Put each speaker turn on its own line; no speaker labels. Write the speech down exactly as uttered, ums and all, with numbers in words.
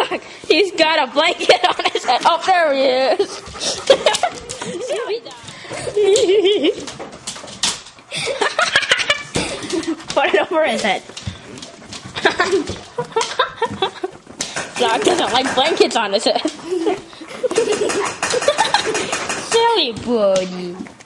Look, he's got a blanket on his head. Oh, there he is. Put it over his head. Doc doesn't like blankets on his head. Silly buddy.